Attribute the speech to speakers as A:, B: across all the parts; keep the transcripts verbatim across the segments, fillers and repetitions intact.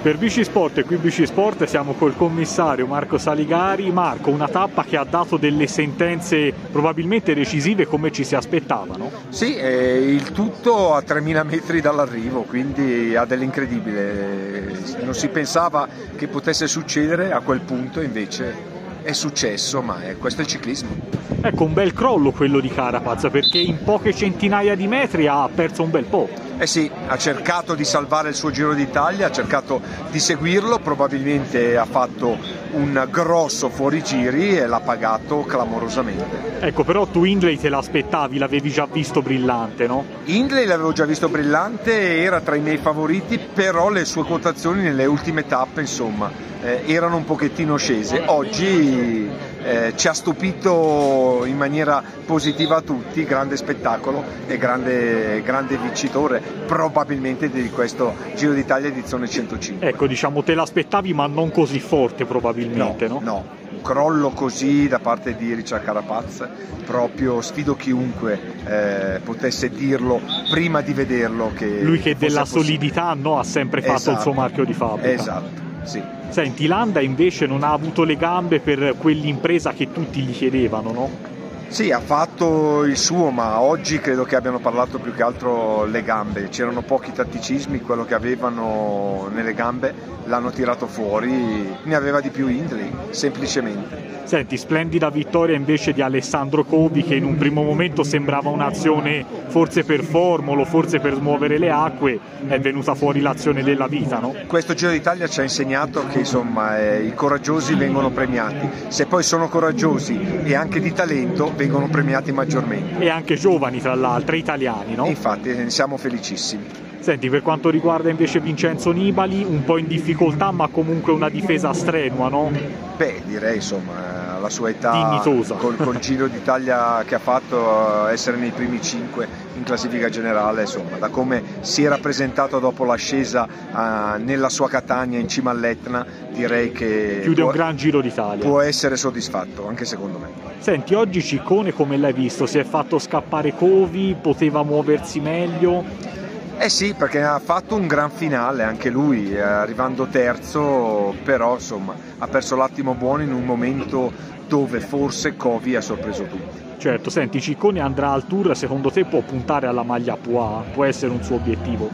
A: Per Bicisport e qui Bicisport siamo col commissario Marco Saligari. Marco, una tappa che ha dato delle sentenze probabilmente decisive come ci si aspettavano?
B: Sì, eh, il tutto a tremila metri dall'arrivo, quindi ha dell'incredibile. Non si pensava che potesse succedere, a quel punto invece è successo, ma è, questo è il ciclismo.
A: Ecco, un bel crollo quello di Carapaz, perché in poche centinaia di metri ha perso un bel po'.
B: Eh sì, ha cercato di salvare il suo Giro d'Italia, ha cercato di seguirlo, probabilmente ha fatto un grosso fuorigiri e l'ha pagato clamorosamente.
A: Ecco, però tu Hindley te l'aspettavi, l'avevi già visto brillante, no?
B: Hindley l'avevo già visto brillante, era tra i miei favoriti, però le sue quotazioni nelle ultime tappe, insomma, eh, erano un pochettino scese. Oggi eh, ci ha stupito in maniera positiva a tutti, grande spettacolo e grande, grande vincitore probabilmente di questo Giro d'Italia edizione centocinque.
A: Ecco, diciamo te l'aspettavi ma non così forte probabilmente, no?
B: No, no, un crollo così da parte di Richard Carapaz, proprio sfido chiunque eh, potesse dirlo prima di vederlo. Che
A: lui che della
B: possibile.
A: solidità no, ha sempre fatto
B: esatto,
A: il suo marchio di fabbrica.
B: Esatto, sì.
A: Senti, Landa invece non ha avuto le gambe per quell'impresa che tutti gli chiedevano, no?
B: Sì, ha fatto il suo, ma oggi credo che abbiano parlato più che altro le gambe. C'erano pochi tatticismi, quello che avevano nelle gambe l'hanno tirato fuori, ne aveva di più Hindley, semplicemente.
A: Senti, splendida vittoria invece di Alessandro Covi, che in un primo momento sembrava un'azione forse per formolo, forse per smuovere le acque, è venuta fuori l'azione della vita, no?
B: Questo Giro d'Italia ci ha insegnato che insomma eh, i coraggiosi vengono premiati, se poi sono coraggiosi e anche di talento vengono premiati maggiormente.
A: E anche giovani tra l'altro, italiani, no?
B: E infatti ne siamo felicissimi.
A: Senti, per quanto riguarda invece Vincenzo Nibali, un po' in difficoltà ma comunque una difesa strenua, no?
B: Beh, direi insomma, alla sua età,
A: dignitosa.
B: col, col Giro d'Italia che ha fatto, essere nei primi cinque in classifica generale, insomma, da come si era presentato dopo l'ascesa uh, nella sua Catania in cima all'Etna, direi che
A: chiude
B: può,
A: un gran Giro d'Italia.
B: Può essere soddisfatto, anche secondo me.
A: Senti, oggi Ciccone come l'hai visto? Si è fatto scappare Covi, poteva muoversi meglio?
B: Eh sì, perché ha fatto un gran finale anche lui, arrivando terzo, però insomma ha perso l'attimo buono in un momento dove forse Covi ha sorpreso tutti.
A: Certo, senti, Ciccone andrà al Tour, secondo te può puntare alla maglia Poix? Può essere un suo obiettivo?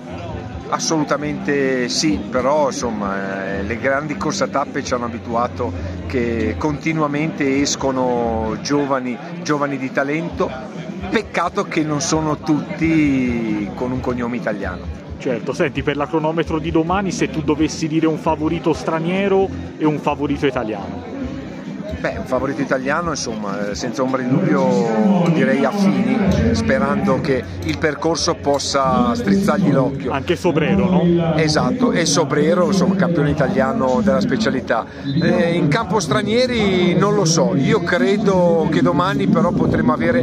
B: Assolutamente sì, però insomma eh, le grandi corse a tappe ci hanno abituato che continuamente escono giovani, giovani di talento. Peccato che non sono tutti con un cognome italiano.
A: Certo, senti, per la cronometro di domani, se tu dovessi dire un favorito straniero e un favorito italiano?
B: Beh, un favorito italiano, insomma, senza ombra di dubbio direi Affini, sperando che il percorso possa strizzargli l'occhio.
A: Anche Sobrero, no?
B: Esatto, e Sobrero, insomma, campione italiano della specialità. Eh, in campo stranieri non lo so, io credo che domani però potremo avere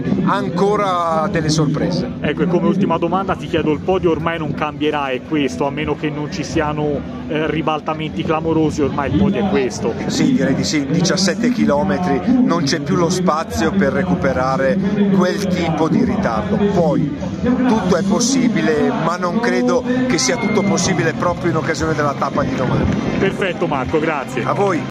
B: ancora delle sorprese.
A: Ecco, e come ultima domanda ti chiedo, il podio ormai non cambierà, è questo, a meno che non ci siano eh, ribaltamenti clamorosi, ormai il podio è questo.
B: Sì, direi di sì, diciassette chilometri, non c'è più lo spazio per recuperare quel tipo di ritardo. Poi tutto è possibile, ma non credo che sia tutto possibile proprio in occasione della tappa di domani.
A: Perfetto Marco, grazie.
B: A voi.